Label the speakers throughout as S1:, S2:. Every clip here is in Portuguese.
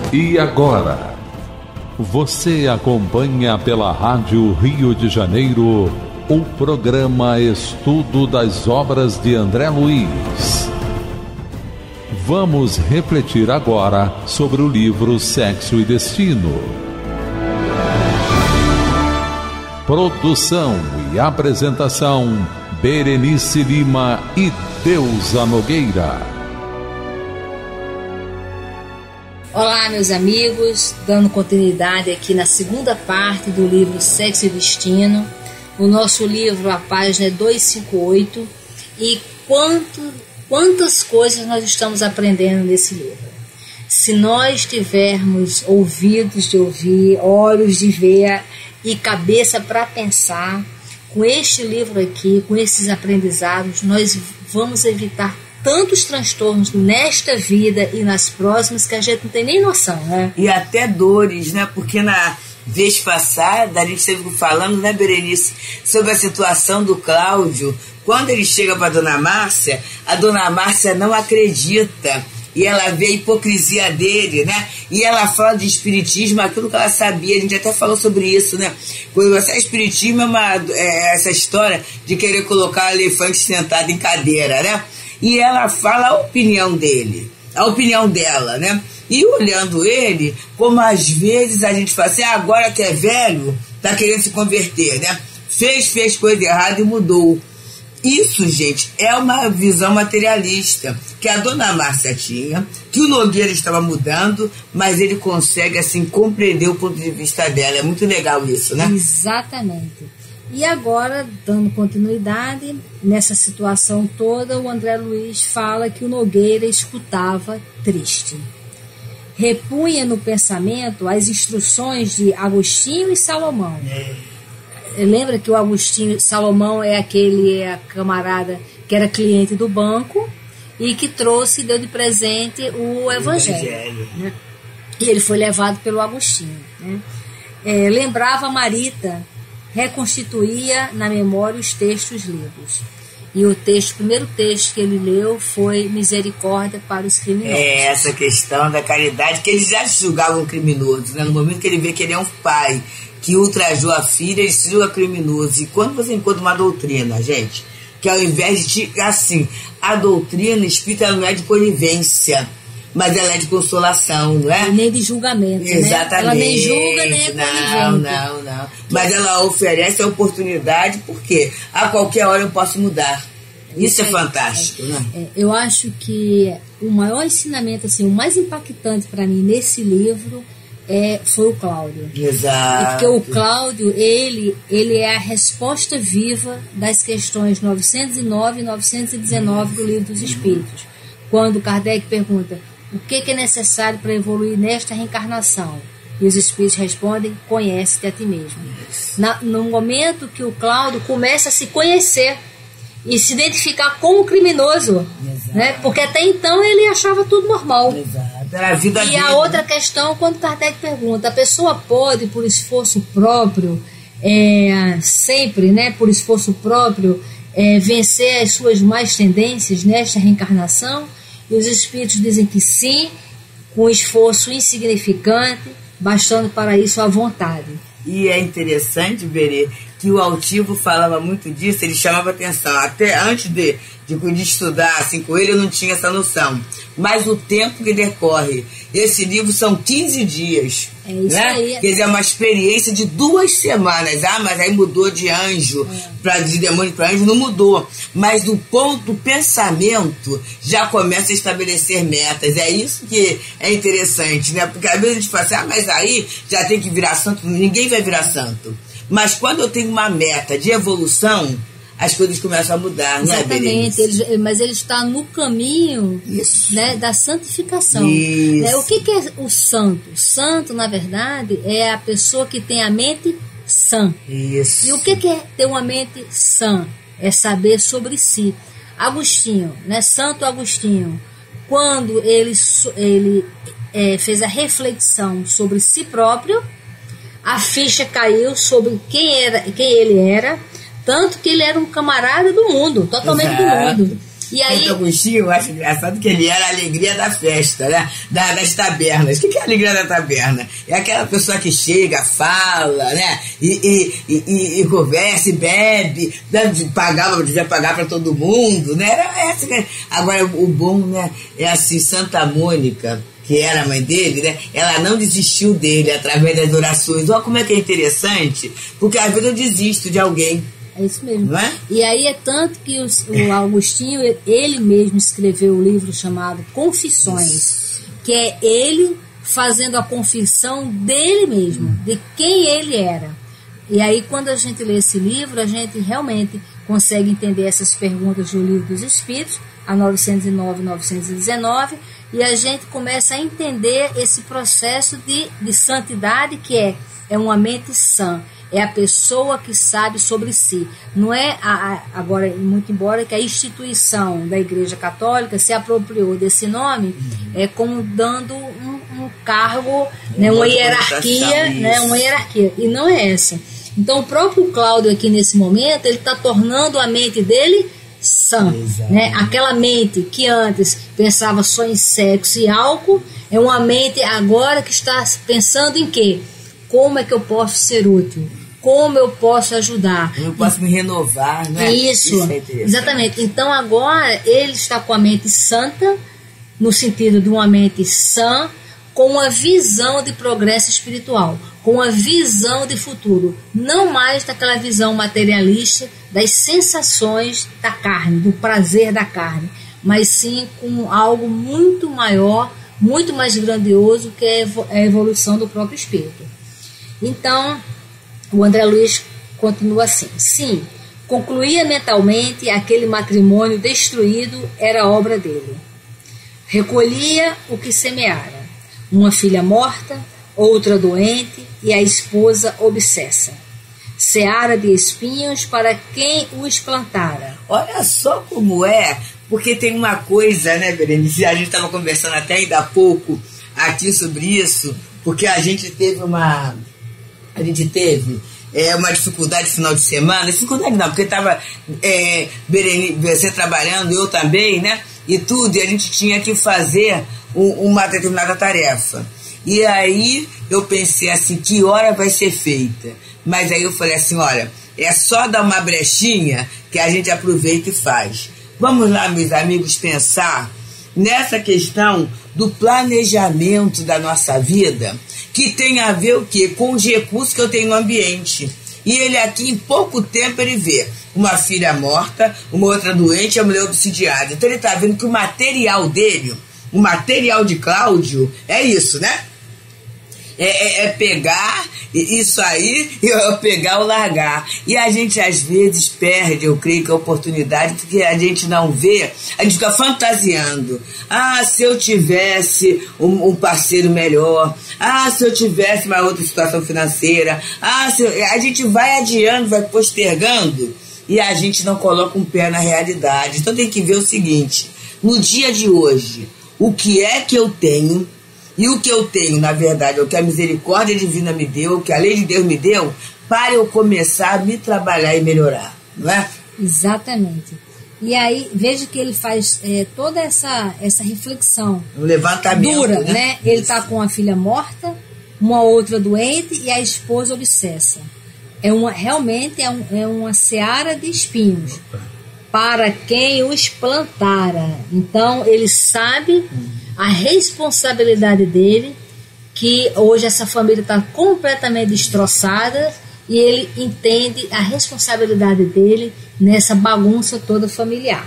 S1: E agora, você acompanha pela Rádio Rio de Janeiro o programa Estudo das Obras de André Luiz. Vamos refletir agora sobre o livro Sexo e Destino. Produção e apresentação, Berenice Lima e Deusa Nogueira.
S2: Olá, meus amigos, dando continuidade aqui na segunda parte do livro Sexo e Destino. O nosso livro, a página é 258, e quantas coisas nós estamos aprendendo nesse livro. Se nós tivermos ouvidos de ouvir, olhos de ver e cabeça para pensar, com este livro aqui, com esses aprendizados, nós vamos evitar tantos transtornos nesta vida e nas próximas que a gente não tem nem noção, né?
S3: E até dores, né? Porque na vez passada a gente esteve falando, né, Berenice, sobre a situação do Cláudio. Quando ele chega para a dona Márcia não acredita. E ela vê a hipocrisia dele, né? E ela fala de espiritismo, aquilo que ela sabia, a gente até falou sobre isso, né? Quando você é espiritismo, é essa história de querer colocar elefante sentado em cadeira, né? E ela fala a opinião dele, a opinião dela, né? E olhando ele, como às vezes a gente fala assim, agora que é velho, tá querendo se converter, né? Fez coisa errada e mudou. Isso, gente, é uma visão materialista que a dona Márcia tinha, que o Nogueira estava mudando, mas ele consegue, assim, compreender o ponto de vista dela. É muito legal isso, né?
S2: Exatamente. E agora, dando continuidade, nessa situação toda, o André Luiz fala que o Nogueira escutava triste. Repunha no pensamento as instruções de Agostinho e Salomão. Lembra que o Agostinho Salomão é aquele camarada que era cliente do banco e que trouxe e deu de presente o Evangelho. Né? E ele foi levado pelo Agostinho. Né? Lembrava Marita, reconstituía na memória os textos lidos. E o primeiro texto que ele leu foi Misericórdia para os Criminosos.
S3: Essa questão da caridade, que eles já julgavam criminoso, né? No momento que ele vê que ele é um pai que ultrajou a filha, ele se julga criminoso. E quando você encontra uma doutrina, gente, que ao invés de, assim, a doutrina espírita não é de conivência, mas ela é de consolação, não é?
S2: E nem de julgamento,
S3: exatamente,
S2: né? Ela nem julga, nem é conivente.
S3: Não. Mas ela oferece a oportunidade, porque a qualquer hora eu posso mudar. Isso é fantástico, né?
S2: Eu acho que o maior ensinamento, assim, o mais impactante para mim nesse livro foi o Cláudio.
S3: Exato.
S2: Porque o Cláudio, ele é a resposta viva das questões 909 e 919 do Livro dos Espíritos. Quando Kardec pergunta o que é necessário para evoluir nesta reencarnação, e os Espíritos respondem, conhece-te a ti mesmo. No momento que o Cláudio começa a se conhecer e se identificar como criminoso, né? Porque até então ele achava tudo normal.
S3: Exato. Era a vida
S2: e
S3: dele.
S2: A outra questão, quando Kardec pergunta, a pessoa pode, por esforço próprio, sempre, né, por esforço próprio, vencer as suas más tendências nesta reencarnação? E os Espíritos dizem que sim, com esforço insignificante, bastando para isso a vontade.
S3: E é interessante, Berê, que o Altivo falava muito disso, ele chamava atenção. Até antes de estudar assim, com ele, eu não tinha essa noção. Mas o tempo que decorre, esse livro são 15 dias.
S2: É isso, né? Aí.
S3: Quer dizer, é uma experiência de 2 semanas. Mas aí mudou de anjo, de demônio para anjo, não mudou. Mas do ponto do pensamento, já começa a estabelecer metas. É isso que é interessante, né? Porque às vezes a gente fala assim, mas aí já tem que virar santo. Ninguém vai virar santo. Mas quando eu tenho uma meta de evolução, as coisas começam a mudar, não é, Berenice?
S2: Exatamente, mas ele está no caminho, né, da santificação. Né? O que é o santo? O santo, na verdade, é a pessoa que tem a mente sã.
S3: Isso.
S2: E o que é ter uma mente sã? É saber sobre si. Agostinho, né, Santo Agostinho, quando ele fez a reflexão sobre si próprio, a ficha caiu sobre quem ele era, tanto que ele era um camarada do mundo, totalmente do mundo. E aí,
S3: Santo Agostinho, eu acho engraçado que ele era a alegria da festa, né? Das tabernas. O que é a alegria da taberna? É aquela pessoa que chega, fala, né? E conversa, e bebe, devia pagar para todo mundo, né? Era essa. Agora, o bom, né? É assim, Santa Mônica, que era a mãe dele, né? Ela não desistiu dele através das orações. Olha como é que é interessante, porque às vezes eu desisto de alguém.
S2: É isso mesmo.
S3: Não é?
S2: E aí é tanto que o Agostinho, ele mesmo escreveu um livro chamado Confissões, que é ele fazendo a confissão dele mesmo, de quem ele era. E aí, quando a gente lê esse livro, a gente realmente consegue entender essas perguntas do Livro dos Espíritos, a 909 e 919, e a gente começa a entender esse processo de santidade, que é uma mente sã, é a pessoa que sabe sobre si. Não é, agora, muito embora que a instituição da Igreja Católica se apropriou desse nome, como dando um cargo, né, uma hierarquia, né, uma hierarquia, e não é essa. Então, o próprio Cláudio aqui nesse momento, ele está tornando a mente dele sã, né? Aquela mente que antes pensava só em sexo e álcool, é uma mente agora que está pensando em quê? Como é que eu posso ser útil? Como eu posso ajudar?
S3: Como eu posso me renovar, né?
S2: Isso é exatamente. Então agora ele está com a mente santa, no sentido de uma mente sã, com uma visão de progresso espiritual, com uma visão de futuro, não mais daquela visão materialista das sensações da carne, do prazer da carne, mas sim com algo muito maior, muito mais grandioso, que é a evolução do próprio espírito. Então, o André Luiz continua assim: sim, concluía mentalmente aquele matrimônio destruído era obra dele. Recolhia o que semeara, uma filha morta, outra doente e a esposa obsessa. Seara de espinhos para quem os plantara.
S3: Olha só como é, porque tem uma coisa, né, Berenice? A gente estava conversando até ainda há pouco aqui sobre isso, porque a gente teve uma dificuldade no final de semana. Dificuldade não, porque estava você trabalhando, eu também, né? E tudo, e a gente tinha que fazer uma determinada tarefa. E aí eu pensei assim, que hora vai ser feita? Mas aí eu falei assim, olha, é só dar uma brechinha que a gente aproveita e faz. Vamos lá, meus amigos, pensar nessa questão do planejamento da nossa vida, que tem a ver o quê? Com os recursos que eu tenho no ambiente. E ele aqui, em pouco tempo, ele vê uma filha morta, uma outra doente e a mulher obsidiada. Então ele está vendo que o material dele, o material de Cláudio, é isso, né? É pegar isso aí, pegar ou largar. E a gente às vezes perde, eu creio que a oportunidade, porque a gente não vê, a gente fica fantasiando. Ah, se eu tivesse um parceiro melhor. Ah, se eu tivesse uma outra situação financeira. Ah, a gente vai adiando, vai postergando e a gente não coloca um pé na realidade. Então tem que ver o seguinte, no dia de hoje, o que é que eu tenho? E o que eu tenho, na verdade, é o que a misericórdia divina me deu, o que a lei de Deus me deu, para eu começar a me trabalhar e melhorar, não é?
S2: Exatamente. E aí, veja que ele faz toda essa reflexão.
S3: Um levantamento,
S2: dura, né? Ele está com a filha morta, uma outra doente e a esposa obsessa. Realmente é uma seara de espinhos, para quem os plantara. Então, ele sabe a responsabilidade dele, que hoje essa família está completamente destroçada, e ele entende a responsabilidade dele nessa bagunça toda familiar.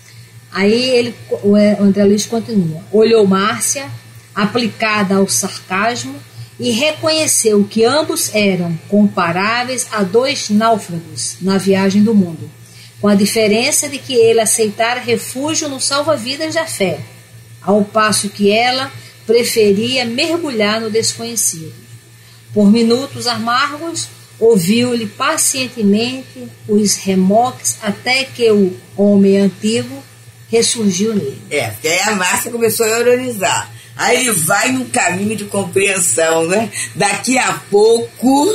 S2: Aí o André Luiz continua: olhou Márcia, aplicada ao sarcasmo, e reconheceu que ambos eram comparáveis a dois náufragos na viagem do mundo, com a diferença de que ele aceitara refúgio no salva-vidas da fé, ao passo que ela preferia mergulhar no desconhecido. Por minutos amargos, ouviu-lhe pacientemente os remoques até que o homem antigo ressurgiu nele.
S3: Porque aí a Márcia começou a ironizar. Aí ele vai num caminho de compreensão, né? Daqui a pouco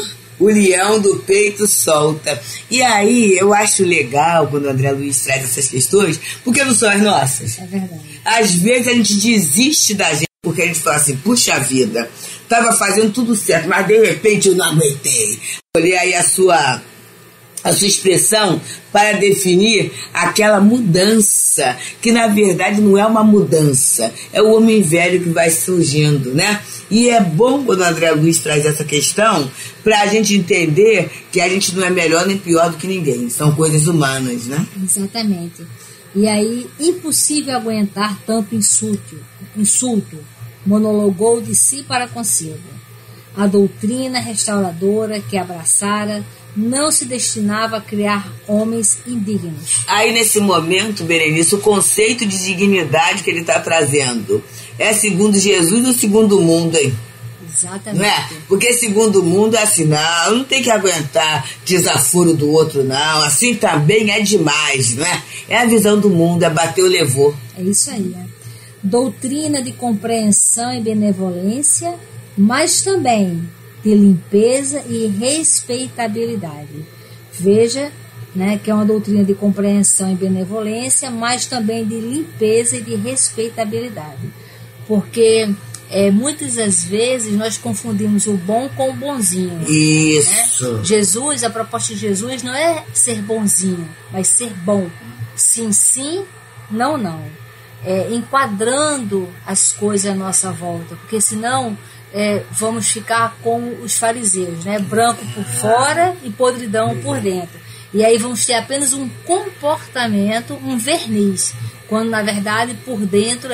S3: o leão do peito solta. E aí eu acho legal quando o André Luiz traz essas questões, porque não são as nossas.
S2: É verdade.
S3: Às vezes a gente desiste da gente, porque a gente fala assim, puxa vida, estava fazendo tudo certo, mas de repente eu não aguentei. Olhei aí a sua expressão para definir aquela mudança, que na verdade não é uma mudança, é o homem velho que vai surgindo, né? E é bom quando o André Luiz traz essa questão para a gente entender que a gente não é melhor nem pior do que ninguém, são coisas humanas, né?
S2: Exatamente. E aí, impossível aguentar tanto insulto, monologou de si para consigo. A doutrina restauradora que abraçara não se destinava a criar homens indignos.
S3: Aí, nesse momento, Berenice, o conceito de dignidade que ele está trazendo é segundo Jesus ou segundo o mundo, hein?
S2: Exatamente.
S3: Não é? Porque segundo o mundo é assim, não tem que aguentar desaforo do outro, não. Assim também é demais, não é? É a visão do mundo, é bateu, levou.
S2: É isso aí, né? Doutrina de compreensão e benevolência, mas também de limpeza e respeitabilidade. Veja, né, que é uma doutrina de compreensão e benevolência, mas também de limpeza e de respeitabilidade. Porque muitas das vezes nós confundimos o bom com o bonzinho.
S3: Isso.
S2: Né? Jesus, a proposta de Jesus não é ser bonzinho, mas ser bom. Sim, sim, não, não. Enquadrando as coisas à nossa volta, porque senão vamos ficar como os fariseus, né? Branco por fora e podridão por dentro. E aí vamos ter apenas um comportamento, um verniz, quando na verdade por dentro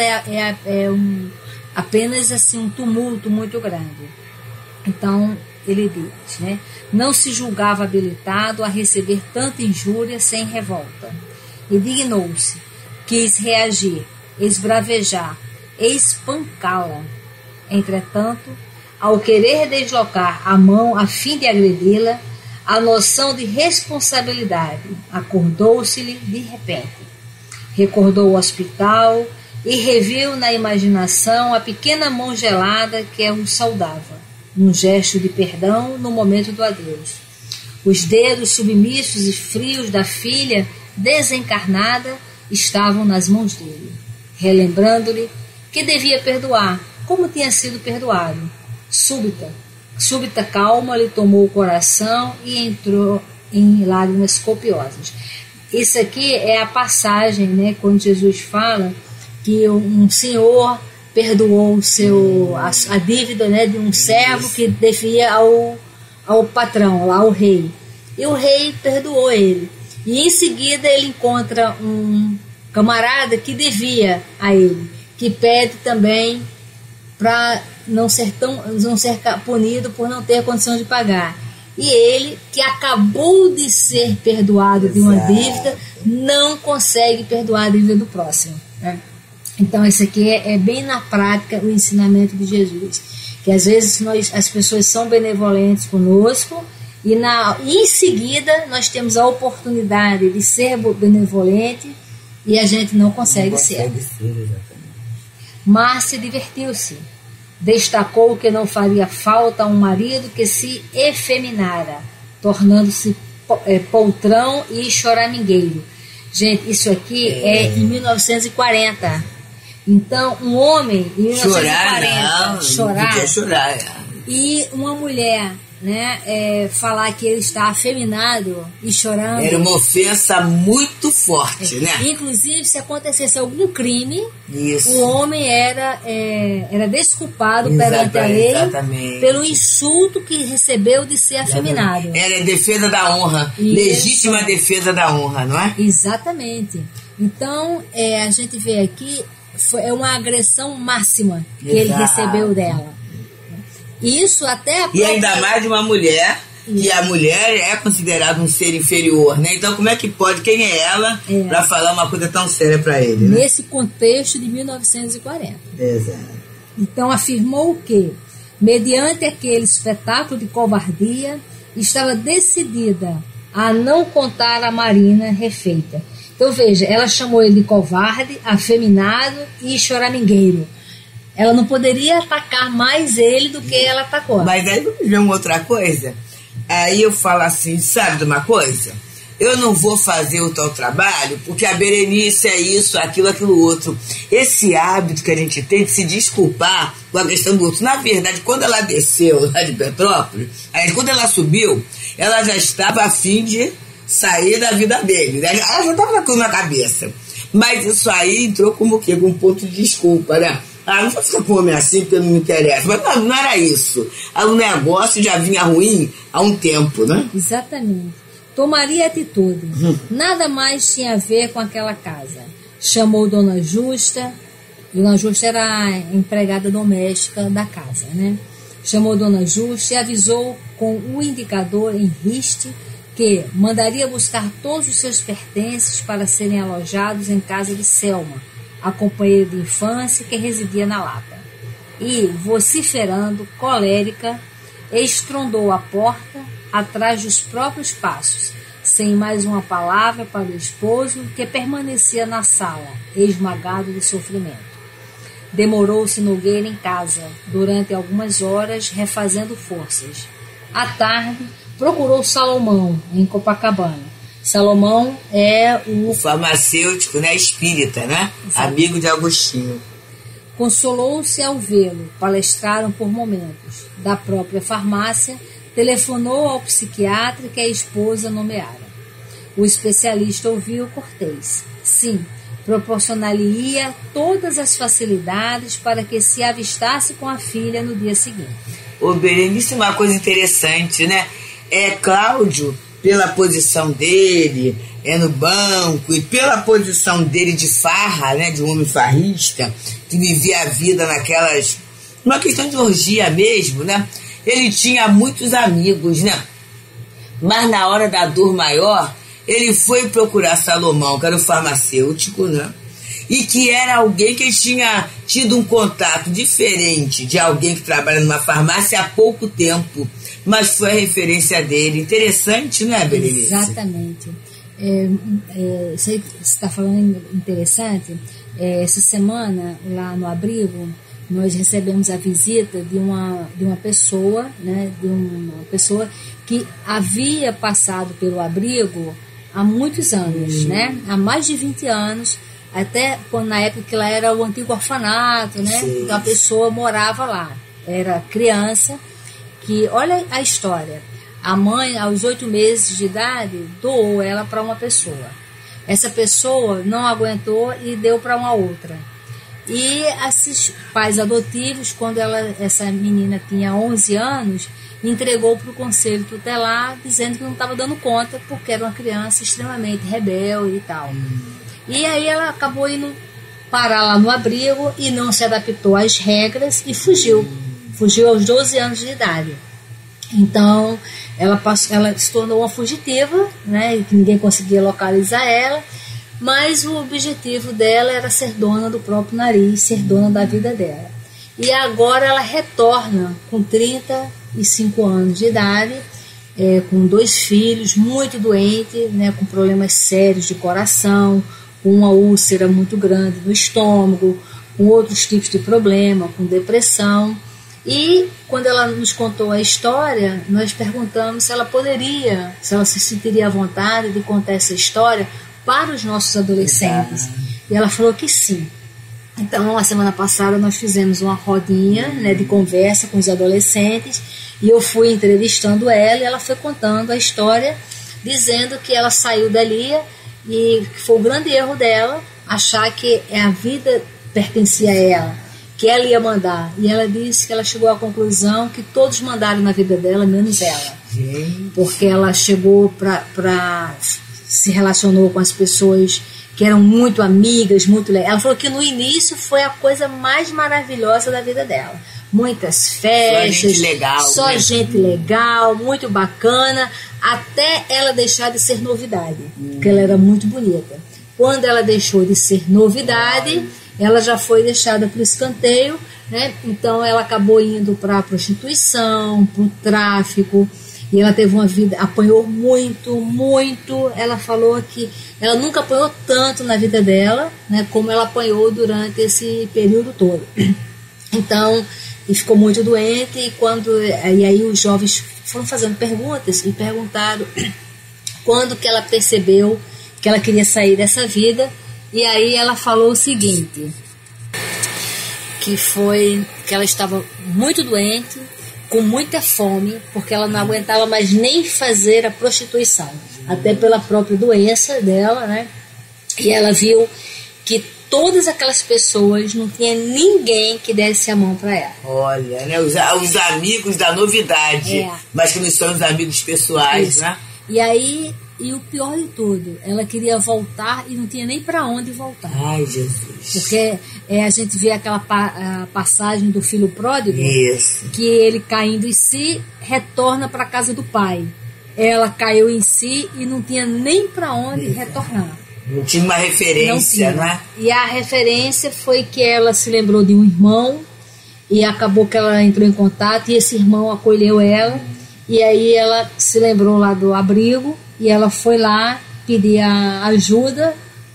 S2: apenas assim, um tumulto muito grande. Então ele diz, né? Não se julgava habilitado a receber tanta injúria sem revolta. Indignou-se, quis reagir, esbravejar, espancá-la. Entretanto, ao querer deslocar a mão a fim de agredi-la, a noção de responsabilidade acordou-se-lhe de repente. Recordou o hospital e reviu na imaginação a pequena mão gelada que o saudava, num gesto de perdão no momento do adeus. Os dedos submissos e frios da filha desencarnada estavam nas mãos dele, relembrando-lhe que devia perdoar, como tinha sido perdoado. Súbita calma lhe tomou o coração e entrou em lágrimas copiosas. Isso aqui é a passagem, né, quando Jesus fala que um senhor perdoou a dívida, né, de um servo que devia ao patrão, ao rei. E o rei perdoou ele. E em seguida ele encontra um camarada que devia a ele, que pede também para não ser punido por não ter condição de pagar. E ele, que acabou de ser perdoado de uma dívida, não consegue perdoar a dívida do próximo, né? Então isso aqui é bem na prática o ensinamento de Jesus, que às vezes as pessoas são benevolentes conosco e em seguida nós temos a oportunidade de ser benevolente e a gente não consegue ser. Márcia divertiu-se. Destacou que não faria falta a um marido que se efeminara, tornando-se poltrão e choramingueiro. Gente, isso aqui é em 1940. Então, um homem em 1940 chorar e uma mulher, né, falar que ele está afeminado e chorando.
S3: Era uma ofensa muito forte, né?
S2: Inclusive, se acontecesse algum crime,
S3: isso,
S2: o homem era desculpado perante a lei pelo insulto que recebeu de ser afeminado.
S3: Era defesa da honra, legítima defesa da honra, não é?
S2: Exatamente. Então, a gente vê aqui, é uma agressão máxima que ele recebeu dela. Isso até
S3: e ainda mais de uma mulher, que a mulher é considerada um ser inferior, né? Então como é que pode, quem é ela para falar uma coisa tão séria para ele, né?
S2: Nesse contexto de 1940.
S3: Exato.
S2: Então afirmou que, mediante aquele espetáculo de covardia, estava decidida a não contar a Marina refeita. Então veja, ela chamou ele de covarde, afeminado e choramingueiro. Ela não poderia atacar mais ele do que ela atacou.
S3: Mas aí vamos ver uma outra coisa. Aí eu falo assim, sabe de uma coisa? Eu não vou fazer o tal trabalho porque a Berenice é isso, aquilo outro. Esse hábito que a gente tem de se desculpar com a questão do outro. Na verdade, quando ela desceu lá de Petrópolis, aí quando ela subiu, ela já estava a fim de sair da vida dele, né? Ela já estava com na cabeça. Mas isso aí entrou como o quê? Com um ponto de desculpa, né? Ah, não vou ficar com homem assim porque não me interessa. Mas não era isso. O negócio já vinha ruim há um tempo, né?
S2: Exatamente. Tomaria atitude. Nada mais tinha a ver com aquela casa. Chamou Dona Justa. Dona Justa era a empregada doméstica da casa, né? Chamou Dona Justa e avisou com o indicador em riste que mandaria buscar todos os seus pertences para serem alojados em casa de Selma, a companheira de infância que residia na Lapa. E, vociferando, colérica, estrondou a porta atrás dos próprios passos, sem mais uma palavra para o esposo que permanecia na sala, esmagado de sofrimento. Demorou-se Nogueira em casa, durante algumas horas, refazendo forças. À tarde, procurou Salomão, em Copacabana. Salomão é o
S3: farmacêutico, né, espírita, né? Exato. Amigo de Agostinho.
S2: Consolou-se ao vê-lo, palestraram por momentos. Da própria farmácia, telefonou ao psiquiatra que a esposa nomeara. O especialista ouviu cortês. Sim, proporcionaria todas as facilidades para que se avistasse com a filha no dia seguinte.
S3: Ô, Berenice, uma coisa interessante, né? Cláudio, pela posição dele, no banco, e pela posição dele de farra, né? De um homem farrista, que vivia a vida naquelas... Uma questão de orgia mesmo, né? Ele tinha muitos amigos, né? Mas na hora da dor maior, ele foi procurar Salomão, que era o farmacêutico, né? E que era alguém que tinha tido um contato diferente de alguém que trabalha numa farmácia há pouco tempo, mas foi a referência dele. Interessante, né, Berenice?
S2: Exatamente. Isso aí que você está falando interessante. Essa semana, lá no abrigo, nós recebemos a visita de uma pessoa, né, de uma pessoa que havia passado pelo abrigo há muitos anos, né, há mais de 20 anos, até quando, na época que lá era o antigo orfanato, né, então a pessoa morava lá, era criança, que, olha a história, a mãe, aos 8 meses de idade, doou ela para uma pessoa. Essa pessoa não aguentou e deu para uma outra. E esses pais adotivos, quando essa menina tinha 11 anos, entregou para o conselho tutelar, dizendo que não estava dando conta, porque era uma criança extremamente rebelde e tal. E aí ela acabou indo parar lá no abrigo e não se adaptou às regras e fugiu. Fugiu aos 12 anos de idade. Então, ela se tornou uma fugitiva, né, que ninguém conseguia localizar ela, mas o objetivo dela era ser dona do próprio nariz, ser dona da vida dela. E agora ela retorna com 35 anos de idade, com 2 filhos, muito doente, né, com problemas sérios de coração, com uma úlcera muito grande no estômago, com outros tipos de problema, com depressão. E quando ela nos contou a história, nós perguntamos se ela se sentiria à vontade de contar essa história para os nossos adolescentes. E ela falou que sim. Então, a semana passada nós fizemos uma rodinha, né, de conversa com os adolescentes, e eu fui entrevistando ela, e ela foi contando a história, dizendo que ela saiu dali e que foi o grande erro dela achar que a vida pertencia a ela, que ela ia mandar. E ela disse que ela chegou à conclusão que todos mandaram na vida dela, menos ela. Porque ela chegou se relacionou com as pessoas que eram muito amigas, muito legais. Ela falou que no início foi a coisa mais maravilhosa da vida dela. Muitas festas, só gente legal, muito bacana, até ela deixar de ser novidade, porque ela era muito bonita. Quando ela deixou de ser novidade, ela já foi deixada para o escanteio, né? Então ela acabou indo para a prostituição, para o tráfico, e ela teve uma vida, apanhou muito, muito. Ela falou que ela nunca apanhou tanto na vida dela, né, como ela apanhou durante esse período todo. Então, e ficou muito doente, e aí os jovens foram fazendo perguntas e perguntaram quando que ela percebeu que ela queria sair dessa vida, e aí ela falou o seguinte, que foi que ela estava muito doente, com muita fome, porque ela não aguentava mais nem fazer a prostituição, até pela própria doença dela, né? E ela viu que todas aquelas pessoas, não tinha ninguém que desse a mão para ela.
S3: Olha, né? Os amigos da novidade, mas que não são os amigos pessoais, né?
S2: E aí, e o pior de tudo, ela queria voltar e não tinha nem para onde voltar.
S3: Ai, Jesus.
S2: Porque a gente vê aquela passagem do filho pródigo,
S3: isso,
S2: que ele caindo em si, retorna para a casa do pai. Ela caiu em si e não tinha nem para onde retornar.
S3: Não tinha uma referência, né?
S2: E a referência foi que ela se lembrou de um irmão e acabou que ela entrou em contato e esse irmão acolheu ela. E aí ela se lembrou lá do abrigo e ela foi lá pedir a ajuda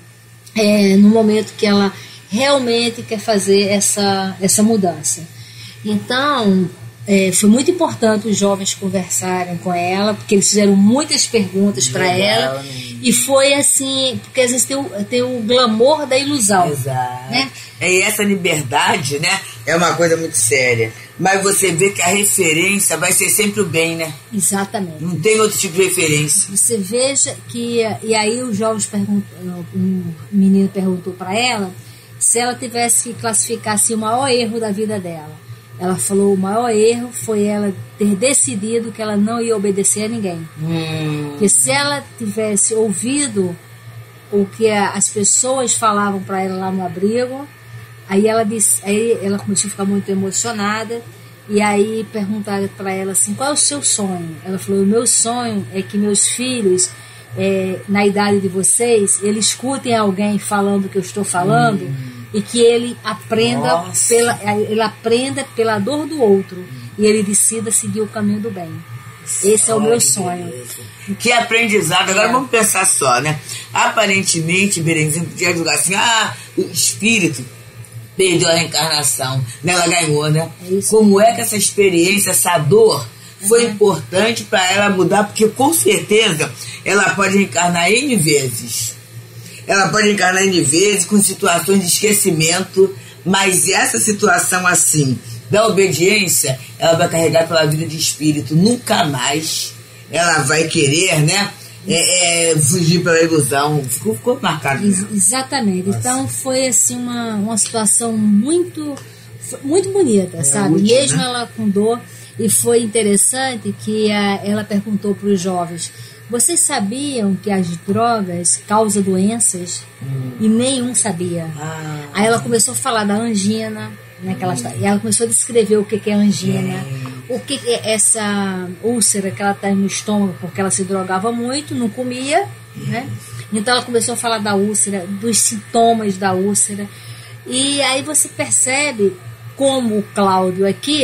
S2: no momento que ela realmente quer fazer essa mudança. Então, foi muito importante os jovens conversarem com ela, porque eles fizeram muitas perguntas para ela. E foi assim, porque às vezes tem o glamour da ilusão.
S3: Exato.
S2: Né?
S3: E essa liberdade, né, é uma coisa muito séria. Mas você vê que a referência vai ser sempre o bem, né?
S2: Exatamente.
S3: Não tem outro tipo de referência.
S2: Você veja que... E aí os jovens um menino perguntou para ela se ela tivesse que classificar assim, o maior erro da vida dela. Ela falou o maior erro foi ela ter decidido que ela não ia obedecer a ninguém. Porque se ela tivesse ouvido o que as pessoas falavam para ela lá no abrigo, aí ela começou a ficar muito emocionada, e aí perguntaram para ela assim, qual é o seu sonho? Ela falou, o meu sonho é que meus filhos, na idade de vocês, eles escutem alguém falando o que eu estou falando, e que ele aprenda pela dor do outro, e ele decida seguir o caminho do bem. Esse é o meu sonho.
S3: Que aprendizado. Agora vamos pensar só, né? Aparentemente, Berenzinho podia julgar assim, o espírito perdeu a reencarnação, né? Ela ganhou, né? Como é que essa experiência, essa dor, foi importante para ela mudar? Porque com certeza ela pode reencarnar N vezes. Ela pode encarnar N vezes com situações de esquecimento, mas essa situação assim, da obediência, ela vai carregar pela vida de espírito. Nunca mais ela vai querer, né, fugir pela ilusão. Ficou marcado.
S2: Exatamente. Nossa. Então foi assim uma situação muito, muito bonita, sabe? Útil, mesmo, né? Ela com dor. E foi interessante que ela perguntou para os jovens, vocês sabiam que as drogas causam doenças? E nenhum sabia. Aí ela começou a falar da angina, né, e ela começou a descrever o que é angina, o que é essa úlcera que ela tem no estômago, porque ela se drogava muito, não comia, né? Então ela começou a falar da úlcera, dos sintomas da úlcera. E aí você percebe como o Cláudio aqui,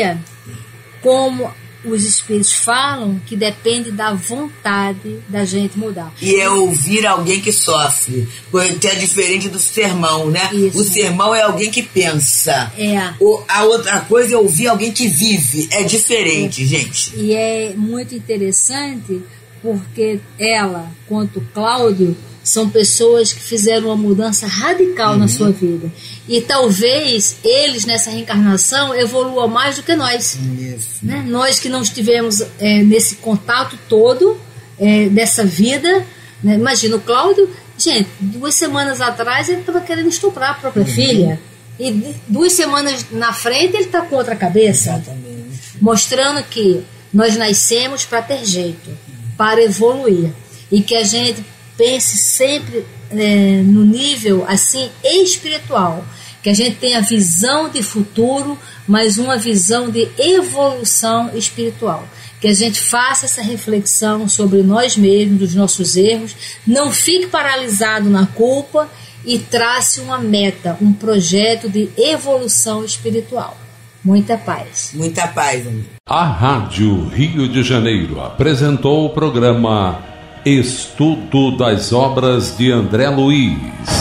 S2: como os espíritos falam que depende da vontade da gente mudar.
S3: E é ouvir alguém que sofre, porque é diferente do sermão, né? Isso. O sermão é alguém que pensa. A outra coisa é ouvir alguém que vive. É diferente, gente.
S2: E é muito interessante porque ela, quanto o Cláudio, são pessoas que fizeram uma mudança radical na sua vida. E talvez eles, nessa reencarnação, evoluam mais do que nós. Né? Nós que não estivemos nesse contato todo, dessa vida. Né? Imagina, o Cláudio, gente, 2 semanas atrás ele estava querendo estuprar a própria filha. E 2 semanas na frente ele está com outra cabeça.
S3: Exatamente.
S2: Mostrando que nós nascemos para ter jeito, para evoluir. E que a gente pense sempre no nível assim espiritual, que a gente tenha visão de futuro, mas uma visão de evolução espiritual, que a gente faça essa reflexão sobre nós mesmos, dos nossos erros, não fique paralisado na culpa e trace uma meta, um projeto de evolução espiritual. Muita paz.
S3: Muita paz, amigo.
S1: A Rádio Rio de Janeiro apresentou o programa Estudo das Obras de André Luiz.